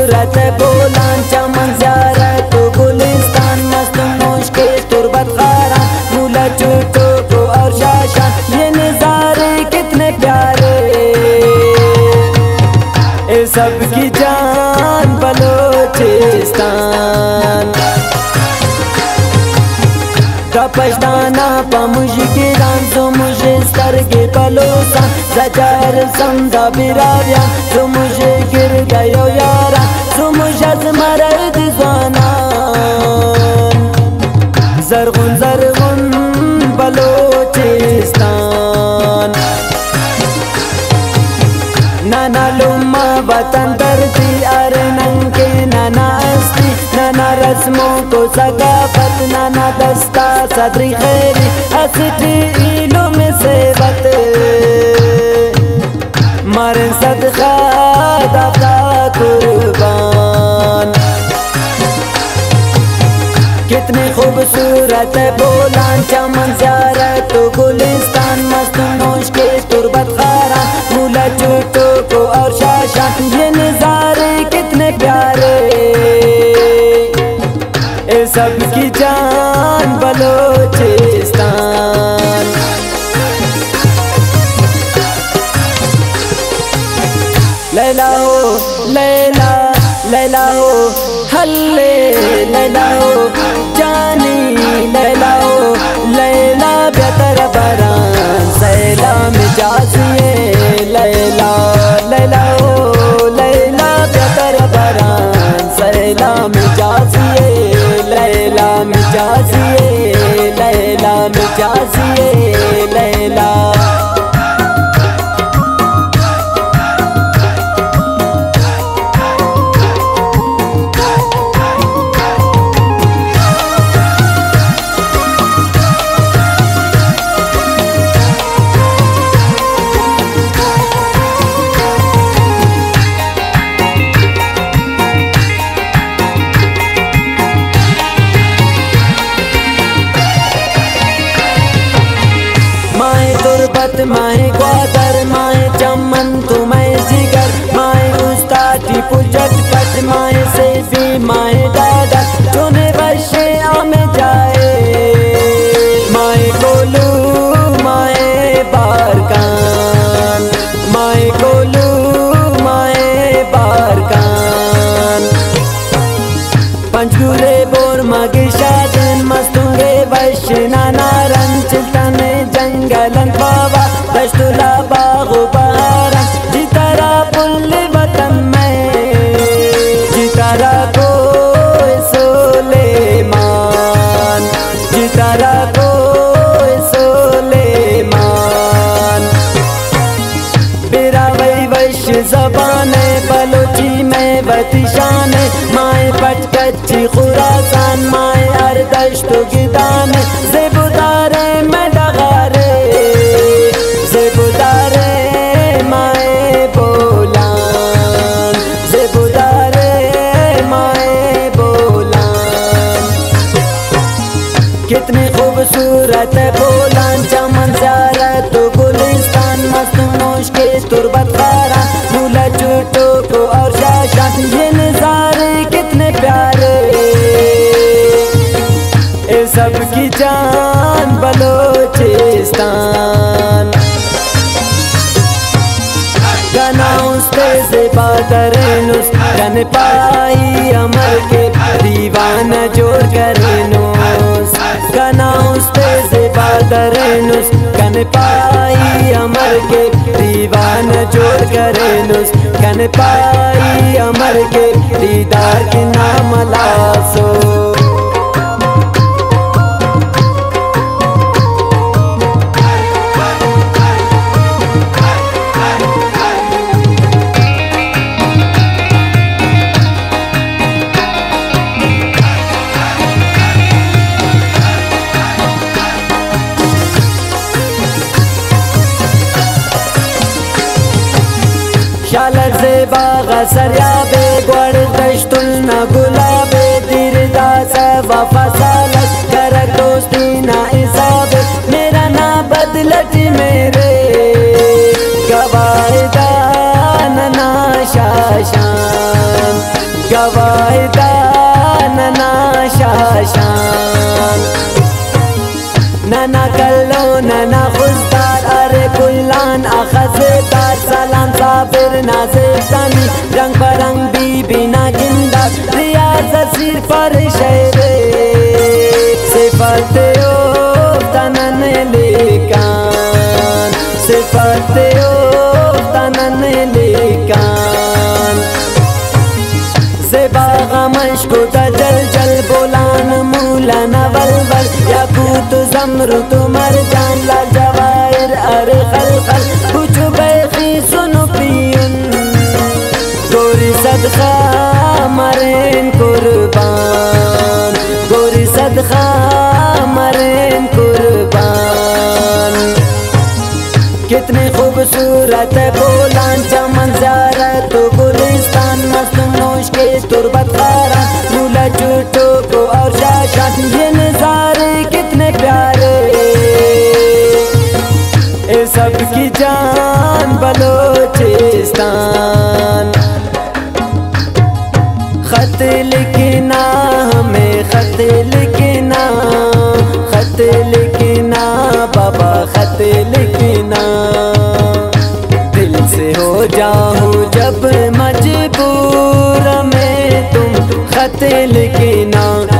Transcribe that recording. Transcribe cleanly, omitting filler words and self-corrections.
खूबसूरत बोलान चमन ज़ियारत गुलिस्तान मस्त मुश्के तुरबत खारा मूला चूटो को और शाशा ये नज़ारे कितने प्यारे सबकी जान बलोचिस्तान पछताना पा मुश्किलान जो मुझे सर के पलोसा सचार समझा बिराया जो मुझे गिर गयो यारा जो मुझे मरद जाना जरगुन जरगुन बलोचिस्तान नाना लुम्मा वतन दर्दी अरे नंगे नाना अस्ती नाना रस्मों को सकाफत नाना दस्ता सदरी खैरी असटी इलो में सेवत मारे सदका दादा कुर्बान कितने खूबसूरत बोलान चमन ज़ियारत गुलिस्तान मस्त मुश्के तुरबत खारा मूला चूटो को और शाशा ये नज़ारे कितने प्यारे सबकी जान बलोचिस्तान लैला हो लैला लैला हो हल्ले लैला हो जानी लैला हो लैला बेहतर बरान सैला मिजाजिए लैला लैला हो लैला बेहतर बरान सैला मिजाजिए लैला मिजाजिए लैला मिजाजिए लैला तुरबत माए ग्वादर माए चमन तुम्हें जिगर माए उस्तादी पुजट पट माए सेफी माए दादा तूने वर्षे आमे जाए माए कोलू माए बारकान माए कोलू माए बारकान पंचगुरे बोर मगे शादन मस्तुंगे वैश नाना रंचतने जंगलन बाबा दस्तुला बागो बहारा जितारा पुल वतन में जितारा को सोलेमान जितारा को सोलेमान बेरा वही वैश्य जबान बलोची में बतिशान माए पटकच्ची खुरासान माए अर्दश्तो गिदान ज़ेबुदारे में डगारे ज़ेबुदारे माए बोलान ज़ेबुदारे माए बोलान कितने खूबसूरत बोलान चमन ज़ियारत गुलिस्तान मस्त मुश्के तुरबत खारा मूला चूटो को और शाशा ये नज़ारे कितने प्यारे सबकी जान बलोचिस्तान गनाउस्ते से बादरेनुस कन पाई अमर के दीवाना जोड़ करेनुस गनाउस्ते से बादरेनुस कन पाई अमर के दीवाना जोड़ करेनुस कन पाई अमर के दीदार के नाम लासो शालत से बागा सरियाबे ग्वाड़ दश्तुल न गुलाबे दिरदा सा वफा सालत करक दोस्ती ना इसाबे मेरा ना बदलत मेरे गवायदा ना शाशान नाज़ेसानी रंग परंग बीबी ना गिंदा रियाज सिर पर शेरे सिफत ओ तनन लेकान सिफत ओ तनन लेकान ज़ेबाग़मश को जल जल बोलान मूला नवलवल याकूत ज़मरुद मरजान ला जवाहिर अरे खलखल कुछ बैखी सुन पियुन गोरी सदका मरेन कुर्बान गोरी सदका मरेन कुर्बान कितने खूबसूरत बोलान चमन ज़ारत गुलिस्तान मस्त नोश के तुरबत खारा मूला चूटो को और शाशा ये नज़ारे कितने प्यारे ए सबकी जान बलोचिस्तान खत लिखना हमें खत लिखना खत लिखना बाबा खत लिखना दिल से हो जाऊं जब मजबूर में तुम खत लिखना